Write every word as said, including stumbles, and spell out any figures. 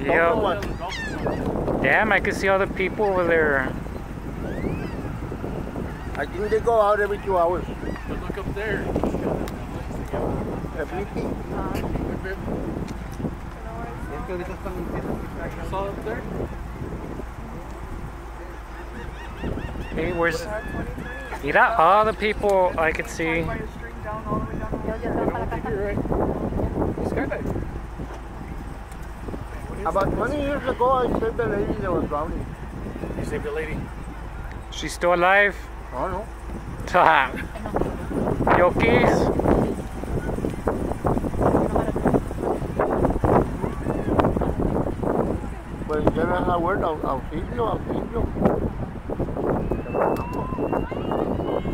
Dolphin Watch. Damn, I can see all the people over there. I think they go out every two hours. But look up there. Every week. Saw up there? Hey, where's... Mira, all the people I could see. About twenty years ago, I saved the lady that was drowning. You saved the lady? She's still alive? Oh, no. Yokis? Pues ya no es la word, auxilio, auxilio.